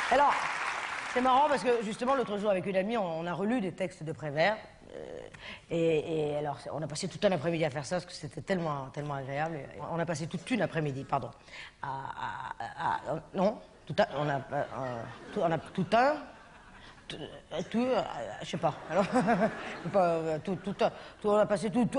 Alors, c'est marrant parce que justement l'autre jour avec une amie, on a relu des textes de Prévert. Et alors, on a passé tout un après-midi à faire ça parce que c'était tellement agréable. On a passé toute une après-midi, pardon. Non, on a tout un. Je sais pas. Alors, on a passé tout.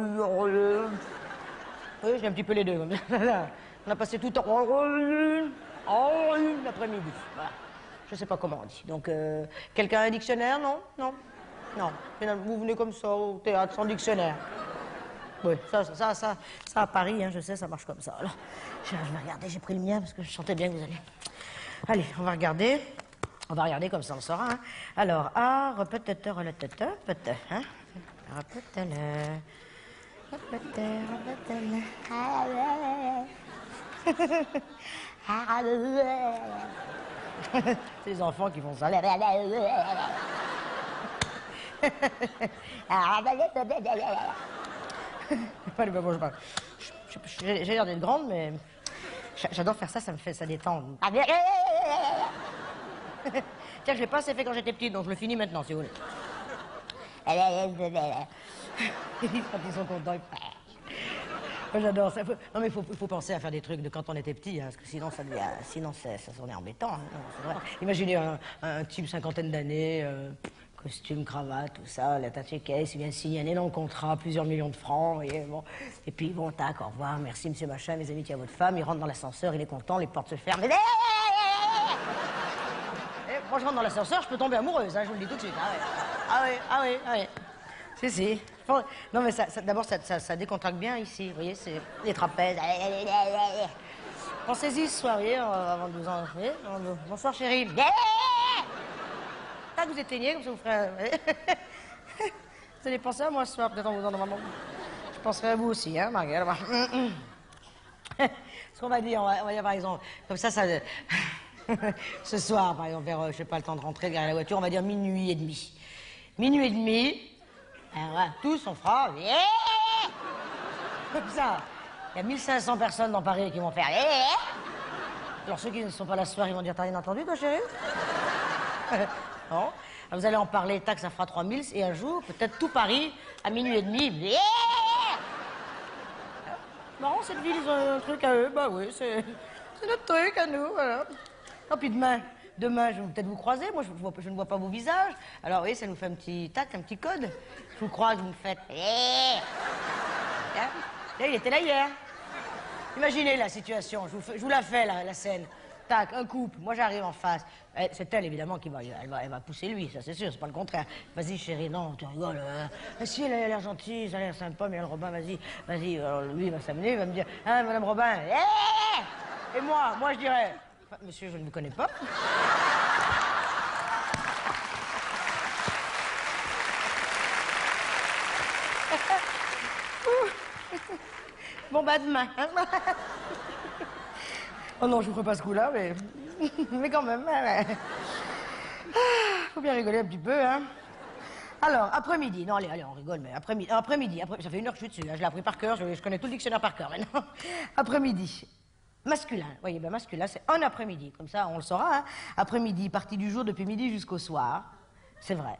Oui, j'ai un petit peu les deux. On a passé tout l'après-midi. Voilà. Je sais pas comment on dit. Donc, quelqu'un a un dictionnaire, non? Non. Non. Vous venez comme ça au théâtre sans dictionnaire. Oui, ça à Paris, hein, je sais, ça marche comme ça. Alors, je vais regarder, j'ai pris le mien parce que je sentais bien que vous alliez. Allez, on va regarder. On va regarder comme ça, on saura. Hein. Alors, repetete, reletete, pete, hein. Repetele. C'est les enfants qui font ça. J'ai l'air d'être grande, mais j'adore faire ça, ça détend. Tiens, je l'ai pas assez fait quand j'étais petite, donc je le finis maintenant, si vous voulez. Quand ils sont contents. Moi, j'adore ça. Non, mais il faut penser à faire des trucs de quand on était petit, hein, parce que sinon, ça s'en est embêtant. Hein, non, c'est vrai. Imaginez un type cinquantaine d'années, costume, cravate, tout ça, la tâche caisse, il vient signer un énorme contrat, plusieurs millions de francs, et puis bon, tac, au revoir, merci monsieur machin, mes amitiés à votre femme, il rentre dans l'ascenseur, il est content, les portes se ferment. Quand je rentre dans l'ascenseur, je peux tomber amoureuse, hein, je vous le dis tout de suite. Ah oui. Si. Non, mais d'abord, ça décontracte bien ici, vous voyez, c'est les trapèzes. Pensez-y ce soir, vous voyez, avant de vous en... Bonsoir, chérie. Tac, vous éteignez, comme ça vous ferez... Vous allez penser à moi ce soir, peut-être en vous endormant. Je penserai à vous aussi, hein, Marguerite. Ce qu'on va dire, on va dire par exemple, comme ça... Ce soir, par exemple, vers, je sais pas, le temps de rentrer, de garer la voiture, on va dire minuit et demi. Minuit et demi, alors voilà, tous on fera... Comme ça. Il y a 1500 personnes dans Paris qui vont faire... Alors ceux qui ne sont pas là ce soir, ils vont dire, t'as rien entendu, toi, chérie? Non. Alors, vous allez en parler, tac, ça fera 3000, et un jour, peut-être tout Paris, à minuit et demi... Marrant, cette ville, ils ont un truc à eux, bah oui, c'est notre truc à nous, voilà. Non, puis demain, je vais peut-être vous croiser. Moi, je ne vois pas vos visages. Alors, oui, ça nous fait un petit tac, un petit code. Je vous croise, vous me faites... Là, il était là hier. Imaginez la situation. Je vous la fais, la scène. Tac, un couple. Moi, j'arrive en face. C'est elle, évidemment, elle va pousser lui, ça, c'est sûr, c'est pas le contraire. Vas-y, chérie, non, tu rigoles. Si, elle a l'air gentille, ça a l'air sympa, mais Robin, vas-y. Alors, lui, il va s'amener, il va me dire, hein, madame Robin, et moi, je dirais... Monsieur, je ne vous connais pas. Bon, bah, demain. Hein. Oh non, je vous ferai pas ce coup-là, mais quand même. Faut bien rigoler un petit peu, hein. Alors, après-midi. Non, allez, on rigole, mais après-midi, ça fait 1 heure que je suis dessus, hein, je l'ai appris par cœur, je connais tout le dictionnaire par cœur, maintenant. Après-midi. Masculin, vous voyez, ben masculin, c'est un après-midi, comme ça on le saura, hein. Après-midi, partie du jour depuis midi jusqu'au soir. C'est vrai.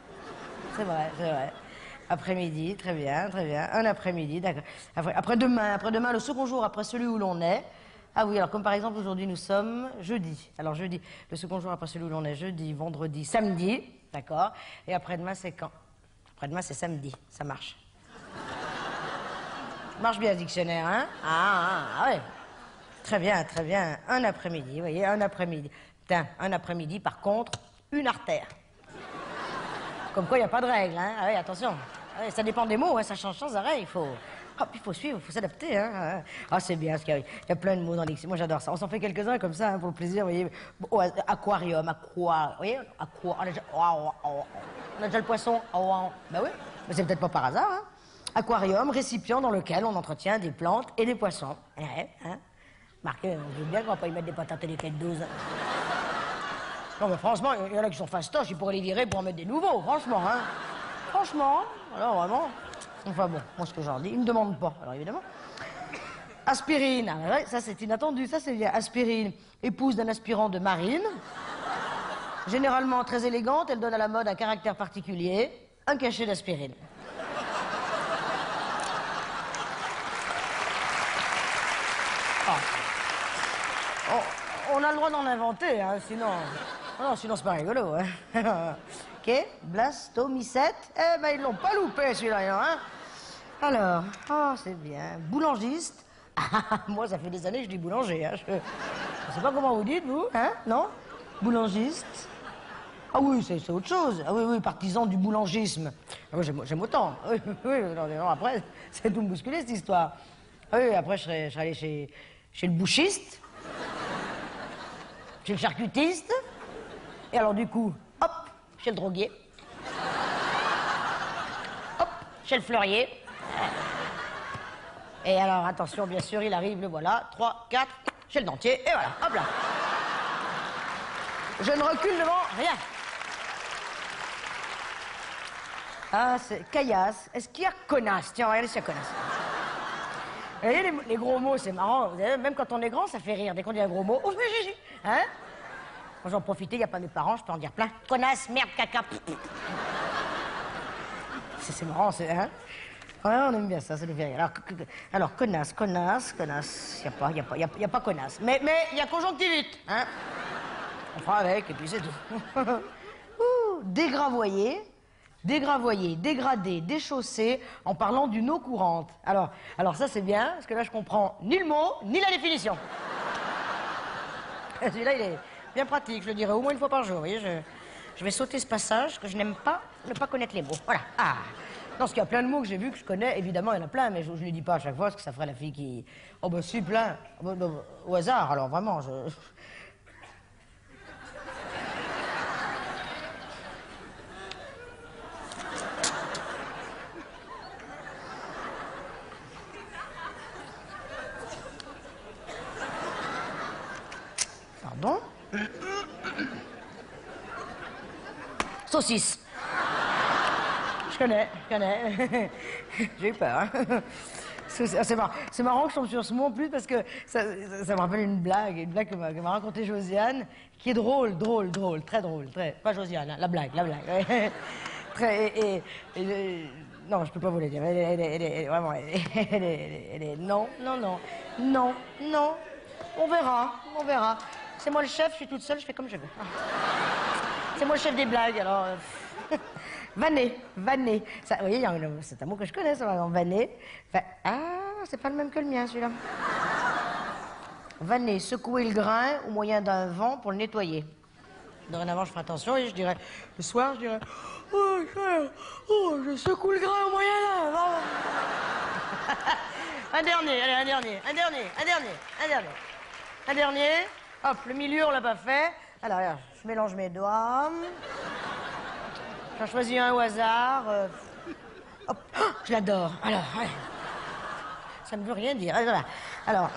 Après-midi, très bien. Un après-midi, d'accord. Après-demain, le second jour après celui où l'on est. Ah oui, alors comme par exemple aujourd'hui nous sommes jeudi. Alors jeudi, le second jour après celui où l'on est, jeudi, vendredi, samedi, d'accord. Et après-demain c'est quand? Après-demain c'est samedi, ça marche. Marche bien le dictionnaire, hein? Ah ouais. Très bien. Un après-midi, vous voyez, un après-midi. Tiens, un après-midi, par contre, une artère. Comme quoi, il n'y a pas de règle, hein. Ah oui, attention. Ah oui, ça dépend des mots, hein, ça change sans arrêt, il faut suivre, il faut s'adapter, hein. Ah, c'est bien, il y a plein de mots dans l'ex. Moi, j'adore ça. On s'en fait quelques-uns comme ça, hein, pour le plaisir, vous voyez. Oh, aquarium, vous voyez, on a déjà le poisson. Ben oui, mais c'est peut-être pas par hasard, hein. Aquarium, récipient dans lequel on entretient des plantes et des poissons. Hein. Marquez, on veut bien qu'on va pas y mettre des patates et des quêtes d'ose. Non, mais franchement, il y en a qui sont fastoches, ils pourraient les virer pour en mettre des nouveaux, franchement, hein. Franchement, alors vraiment. Enfin bon, moi ce que j'en dis, ils me demandent pas, alors évidemment. Aspirine, ah, ouais, ça c'est inattendu, ça c'est bien. Aspirine, épouse d'un aspirant de marine. Généralement très élégante, elle donne à la mode un caractère particulier, un cachet d'aspirine. Ah. On a le droit d'en inventer, hein, sinon... Non, sinon c'est pas rigolo, hein. Ok, blastomycète. Eh ben, ils l'ont pas loupé, celui-là, hein. Alors, oh, c'est bien. Boulangiste. Ah, moi, ça fait des années que je dis boulanger, hein. Je sais pas comment vous dites, vous, hein, non? Boulangiste. Ah oui, c'est autre chose. Ah oui, oui, partisan du boulangisme. Ah oui, j'aime autant. Oui, oui, non, après, c'est tout me bousculer, cette histoire. Ah oui, après, je serais allé chez le bouchiste, chez le charcutiste, et alors, du coup, hop, chez le droguier, hop, chez le fleurier. Et alors, attention, bien sûr, il arrive, le voilà, 3, 4, chez le dentier, et voilà, hop là. Je ne recule devant rien. Ah, c'est caillasse. Est-ce qu'il y a connasse? Tiens, regardez s'il y a connasse. Vous voyez, les gros mots, c'est marrant. Vous savez, même quand on est grand, ça fait rire. Dès qu'on dit un gros mot, oh, hein? Moi, j'en profitais, il n'y a pas mes parents, je peux en dire plein. Connasse, merde, caca. C'est marrant, c'est... Hein? Ouais, on aime bien ça, ça nous fait rire. Alors connasse. Il n'y a pas connasse. Mais il y a conjonctivite, hein? On fera avec, et puis c'est tout. Dégravoyer, dégradé, déchaussé, en parlant d'une eau courante. Alors ça, c'est bien, parce que là, je comprends ni le mot, ni la définition. Celui-là, il est bien pratique, je le dirai au moins une fois par jour. Vous voyez, je vais sauter ce passage, que je n'aime pas ne pas connaître les mots. Voilà. Ah. Non, parce qu'il y a plein de mots que j'ai vus, que je connais. Évidemment, il y en a plein, mais je ne les dis pas à chaque fois, parce que ça ferait la fille qui... Oh, ben si, plein. Au hasard, alors, vraiment, Pardon? Saucisse. Je connais. J'ai eu peur, hein. C'est marrant que je tombe sur ce mot en plus parce que ça me rappelle une blague que m'a racontée Josiane, qui est drôle, très drôle, pas Josiane, hein, la blague, ouais. Non, je peux pas vous le dire, elle est vraiment, non, on verra. C'est moi le chef, je suis toute seule, je fais comme je veux. C'est moi le chef des blagues, alors... Vanner. Ça, vous voyez, c'est un mot que je connais, ça, par exemple. Vanner. Ah, c'est pas le même que le mien, celui-là. Vanner, secouer le grain au moyen d'un vent pour le nettoyer. Dorénavant, je ferai attention et je dirais, le soir, je dirais, je secoue le grain au moyen d'un vent. Un dernier. Hop, le milieu, on l'a pas fait. Alors, regarde, je mélange mes doigts. J'en choisis un au hasard. Hop, oh, je l'adore. Alors, ouais. Ça ne veut rien dire. Alors,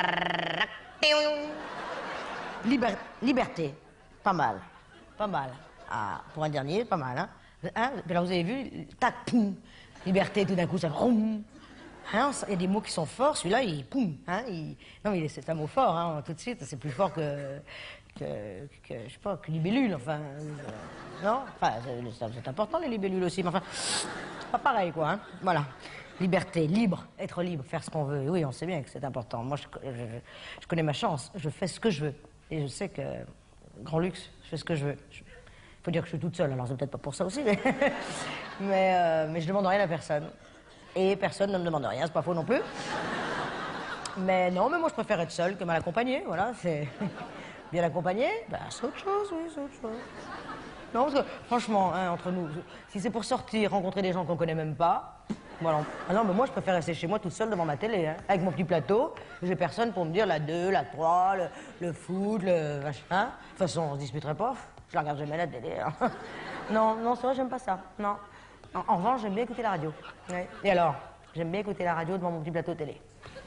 liberté. Pas mal. Ah, pour un dernier, pas mal, hein? Alors, vous avez vu, tac, poum. Liberté, tout d'un coup, ça... Hein, il y a des mots qui sont forts, celui-là, il... Poum, hein, non, mais c'est un mot fort, hein, tout de suite, c'est plus fort que je sais pas, que libellule, enfin... non? Enfin, c'est important, les libellules aussi, mais enfin... pas pareil, quoi, hein? Voilà. Liberté, être libre, faire ce qu'on veut. Oui, on sait bien que c'est important. Moi, je connais ma chance, je fais ce que je veux. Et je sais que, grand luxe, je fais ce que je veux. Il faut dire que je suis toute seule, alors c'est peut-être pas pour ça aussi, mais... mais je demande rien à personne. Et personne ne me demande rien, c'est pas faux non plus. Mais non, mais moi je préfère être seule que mal accompagnée, voilà, c'est... Bien accompagnée, ben c'est autre chose, oui, c'est autre chose. Non, parce que franchement, hein, entre nous, si c'est pour sortir, rencontrer des gens qu'on connaît même pas, voilà. Ah non, mais moi je préfère rester chez moi toute seule devant ma télé, hein, avec mon petit plateau, j'ai personne pour me dire la 2, la 3, le foot, le machin. De toute façon, on se disputerait pas, je la regarde jamais la télé. Hein. Non, c'est vrai, j'aime pas ça, non. En revanche, j'aime bien écouter la radio. Ouais. Et alors, j'aime bien écouter la radio devant mon petit plateau télé.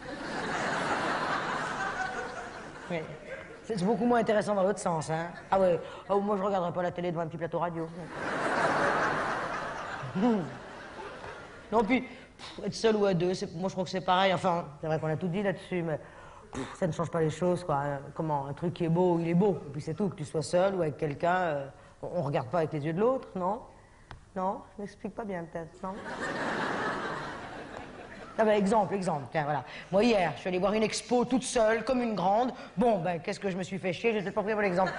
Oui. C'est beaucoup moins intéressant dans l'autre sens, hein. Ah ouais, oh, moi je regarderai pas la télé devant un petit plateau radio. Non, puis, être seul ou à deux, moi je crois que c'est pareil. Enfin, c'est vrai qu'on a tout dit là-dessus, mais ça ne change pas les choses, quoi. Comment, un truc qui est beau, il est beau. Et puis c'est tout, que tu sois seul ou avec quelqu'un, on regarde pas avec les yeux de l'autre, non? Non? Je m'explique pas bien, peut-être, non? Ah ben, exemple, tiens, voilà. Moi, hier, je suis allée voir une expo toute seule, comme une grande. Bon, ben, qu'est-ce que je me suis fait chier, je vais peut-être pas pris pour l'exemple.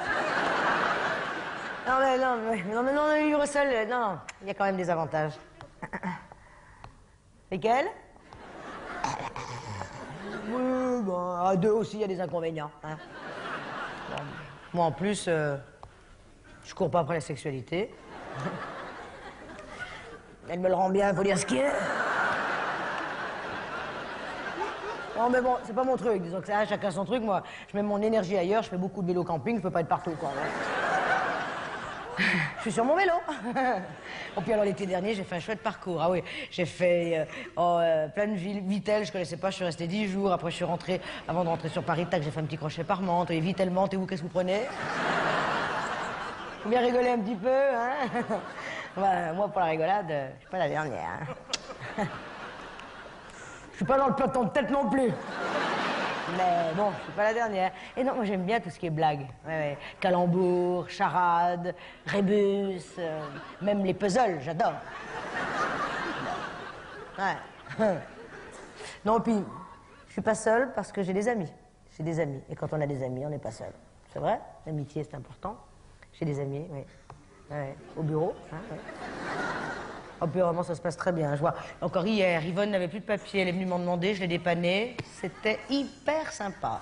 Non, le livre seul, non, il y a quand même des avantages. Lesquels? Oui, bon, à deux aussi, il y a des inconvénients. Hein. Bon, moi, en plus, je cours pas après la sexualité. Elle me le rend bien, faut dire ce qui est. Non, mais bon, c'est pas mon truc, disons que ça, chacun son truc. Moi, je mets mon énergie ailleurs, je fais beaucoup de vélo camping, je peux pas être partout, quoi. Ouais. Je suis sur mon vélo. Et puis alors, l'été dernier, j'ai fait un chouette parcours. Ah oui, j'ai fait plein de villes. Vittel, je connaissais pas, je suis resté 10 jours. Après, je suis rentré, avant de rentrer sur Paris, tac, j'ai fait un petit crochet par Mantes. Et Vittel, Mantes, et vous, qu'est-ce que vous prenez? Faut bien rigoler un petit peu, hein. Ouais, moi, pour la rigolade, je suis pas la dernière. Hein. Je suis pas dans le peloton de tête non plus. Mais bon, je suis pas la dernière. Et non, moi j'aime bien tout ce qui est blague. Ouais. Calembour, charade, rébus, même les puzzles, j'adore. Ouais. Non, puis je suis pas seule parce que j'ai des amis. J'ai des amis. Et quand on a des amis, on n'est pas seul. C'est vrai, l'amitié c'est important. J'ai des amis, oui. Ouais. Au bureau, hein, ouais. Oh, puis vraiment, ça se passe très bien. Je vois, encore hier, Yvonne n'avait plus de papier, elle est venue m'en demander, je l'ai dépanné. C'était hyper sympa.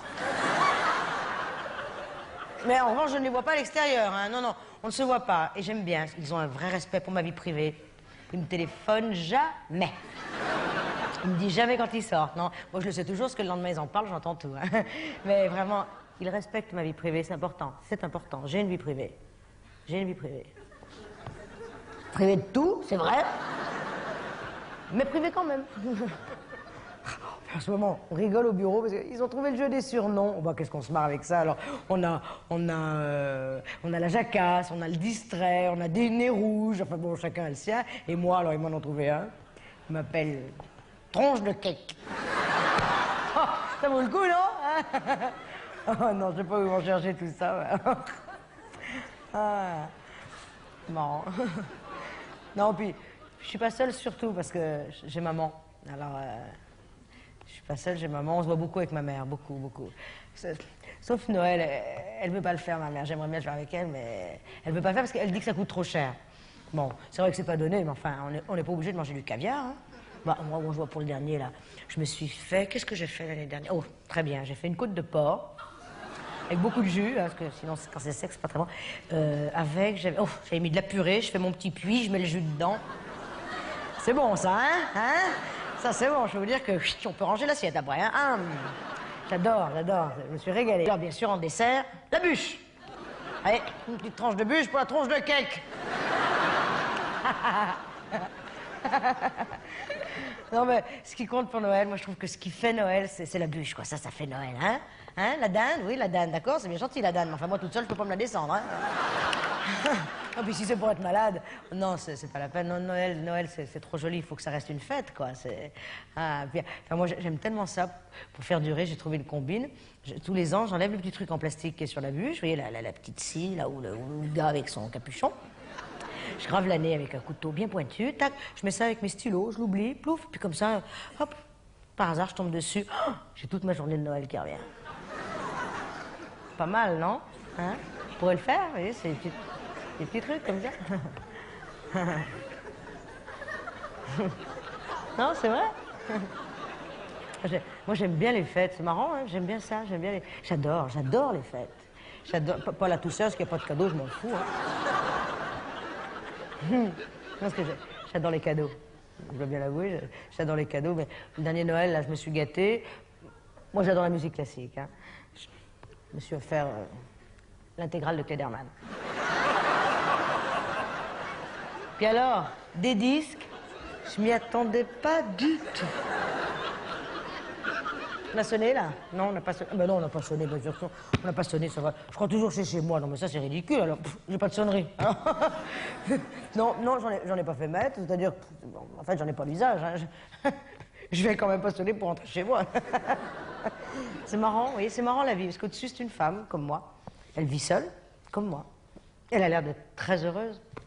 Mais en revanche, je ne les vois pas à l'extérieur. Hein. Non, on ne se voit pas. Et j'aime bien, ils ont un vrai respect pour ma vie privée. Ils me téléphonent jamais. Ils me disent jamais quand ils sortent. Non, moi, je le sais toujours, parce que le lendemain, ils en parlent, j'entends tout. Hein. Mais vraiment, ils respectent ma vie privée, c'est important. C'est important. J'ai une vie privée. J'ai une vie privée. Privé de tout, c'est vrai, mais privé quand même. En ce moment, on rigole au bureau parce qu'ils ont trouvé le jeu des surnoms. Bah, qu'est-ce qu'on se marre avec ça? Alors, on a la jacasse, on a le distrait, on a des nez rouges. Enfin bon, chacun a le sien. Et moi, alors ils m'en ont trouvé un. Il m'appelle Tronche de Cake. Oh, ça vaut le coup, non? Oh non, je sais pas où ils vont chercher tout ça. Ah, marrant. Non, puis je suis pas seule surtout parce que j'ai maman. Alors, je suis pas seule, j'ai maman. On se voit beaucoup avec ma mère, beaucoup. Sauf Noël, elle veut pas le faire, ma mère. J'aimerais bien le faire avec elle, mais elle veut pas le faire parce qu'elle dit que ça coûte trop cher. Bon, c'est vrai que c'est pas donné, mais enfin, on n'est pas obligé de manger du caviar. Hein. Bah, moi, je vois pour le dernier, là, je me suis fait... Qu'est-ce que j'ai fait l'année dernière? Oh, très bien, j'ai fait une côte de porc. Avec beaucoup de jus, hein, parce que sinon, quand c'est sec, c'est pas très bon. J'avais mis de la purée, je fais mon petit puits, je mets le jus dedans. C'est bon, ça, hein? Ça, c'est bon, je vais vous dire que on peut ranger l'assiette après, hein? Ah, j'adore, je me suis régalée. Alors, bien sûr, en dessert, la bûche. Allez, une petite tranche de bûche pour la tronche de cake. Non, mais ce qui compte pour Noël, moi, je trouve que ce qui fait Noël, c'est la bûche, quoi. Ça fait Noël, hein? Hein, la dinde? Oui, la dinde, d'accord, c'est bien gentil, la dinde. Mais enfin, moi, toute seule, je peux pas me la descendre, hein? Non, puis si c'est pour être malade, non, c'est pas la peine. Non, Noël, c'est trop joli, il faut que ça reste une fête, quoi. Moi, j'aime tellement ça. Pour faire durer, j'ai trouvé une combine. Tous les ans, j'enlève le petit truc en plastique qui est sur la bûche. Vous voyez, la petite scie, là où le gars avec son capuchon. Je grave l'année avec un couteau bien pointu, tac, je mets ça avec mes stylos, je l'oublie, plouf, puis comme ça, hop, par hasard, je tombe dessus. Oh, j'ai toute ma journée de Noël qui revient. Pas mal, non? Hein? Je pourrais le faire, vous voyez, c'est des petits trucs comme ça. Non, c'est vrai? Moi, j'aime bien les fêtes, c'est marrant, hein? J'aime bien ça, J'adore les fêtes. J'adore, pas la toussaint, parce qu'il n'y a pas de cadeau, je m'en fous, hein. Parce que j'adore les cadeaux. Je dois bien l'avouer, j'adore les cadeaux. Mais le dernier Noël, là, je me suis gâtée. Moi, j'adore la musique classique. Hein. Je me suis offert l'intégrale de Klederman. Puis alors, des disques, je m'y attendais pas du tout. On a sonné, là? Non, on n'a pas sonné. Ben non, on n'a pas sonné, bien sûr. On n'a pas sonné, ça va. Je crois toujours que c'est chez moi. Non, mais ça, c'est ridicule, alors. J'ai pas de sonnerie. Alors... non, j'en ai pas fait mettre. C'est-à-dire, en fait, j'en ai pas l'usage. Hein. Je vais quand même pas sonner pour rentrer chez moi. C'est marrant, oui, c'est marrant la vie, parce qu'au-dessus, c'est une femme, comme moi. Elle vit seule, comme moi. Elle a l'air d'être très heureuse.